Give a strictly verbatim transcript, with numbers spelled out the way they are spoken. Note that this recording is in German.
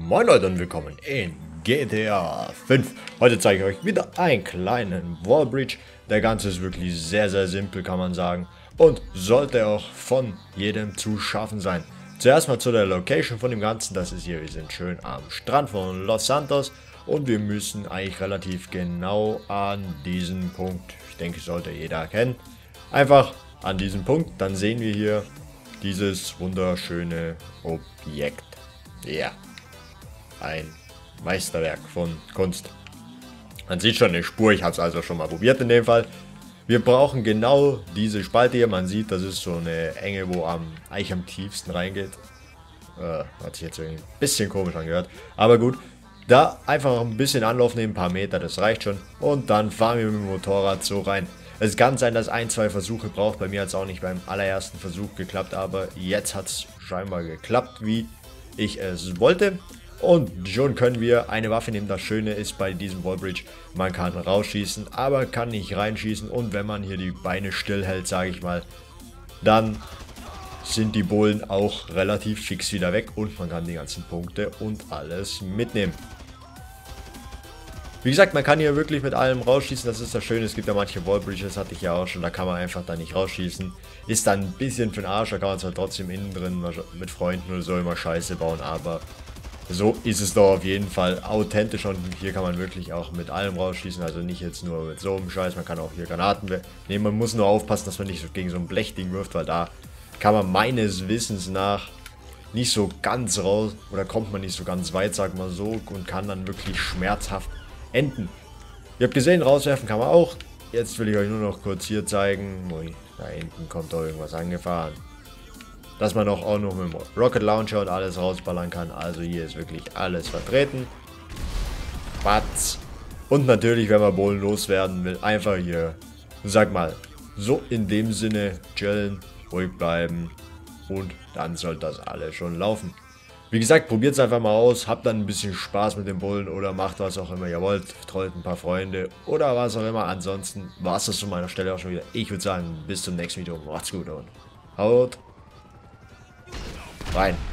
Moin Leute und willkommen in G T A fünf. Heute zeige ich euch wieder einen kleinen Wallbreach. Der Ganze ist wirklich sehr, sehr simpel, kann man sagen. Und sollte auch von jedem zu schaffen sein. Zuerst mal zu der Location von dem Ganzen. Das ist hier, wir sind schön am Strand von Los Santos. Und wir müssen eigentlich relativ genau an diesen Punkt, ich denke, sollte jeder erkennen. Einfach an diesem Punkt, dann sehen wir hier dieses wunderschöne Objekt. Ja. Yeah. Ein Meisterwerk von Kunst. Man sieht schon eine Spur, ich habe es also schon mal probiert in dem Fall. Wir brauchen genau diese Spalte hier, man sieht, das ist so eine Enge, wo am, eigentlich am tiefsten reingeht. Äh, hat sich jetzt irgendwie ein bisschen komisch angehört, aber gut. Da einfach ein bisschen Anlauf nehmen, ein paar Meter, das reicht schon. Und dann fahren wir mit dem Motorrad so rein. Es kann sein, dass ein, zwei Versuche braucht, bei mir hat es auch nicht beim allerersten Versuch geklappt, aber jetzt hat es scheinbar geklappt, wie ich es wollte. Und schon können wir eine Waffe nehmen. Das Schöne ist bei diesem Wallbreach, man kann rausschießen, aber kann nicht reinschießen. Und wenn man hier die Beine still hält, sage ich mal, dann sind die Bullen auch relativ fix wieder weg. Und man kann die ganzen Punkte und alles mitnehmen. Wie gesagt, man kann hier wirklich mit allem rausschießen, das ist das Schöne. Es gibt ja manche Wallbreaches, hatte ich ja auch schon, da kann man einfach da nicht rausschießen. Ist dann ein bisschen für den Arsch, da kann man zwar trotzdem innen drin mit Freunden oder so immer Scheiße bauen, aber so ist es doch auf jeden Fall authentisch und hier kann man wirklich auch mit allem rausschießen, also nicht jetzt nur mit so einem Scheiß, man kann auch hier Granaten nehmen, man muss nur aufpassen, dass man nicht so gegen so ein Blechding wirft, weil da kann man meines Wissens nach nicht so ganz raus, oder kommt man nicht so ganz weit, sag mal so, und kann dann wirklich schmerzhaft enden. Ihr habt gesehen, rauswerfen kann man auch, jetzt will ich euch nur noch kurz hier zeigen, ui, da hinten kommt doch irgendwas angefahren. Dass man auch, auch noch mit dem Rocket Launcher und alles rausballern kann. Also hier ist wirklich alles vertreten. Batz. Und natürlich, wenn man Bullen loswerden will, einfach hier, sag mal, so in dem Sinne chillen, ruhig bleiben und dann sollte das alles schon laufen. Wie gesagt, probiert es einfach mal aus, habt dann ein bisschen Spaß mit den Bullen oder macht was auch immer ihr wollt, trollt ein paar Freunde oder was auch immer. Ansonsten war es das von meiner Stelle auch schon wieder. Ich würde sagen, bis zum nächsten Video, macht's gut und haut rein.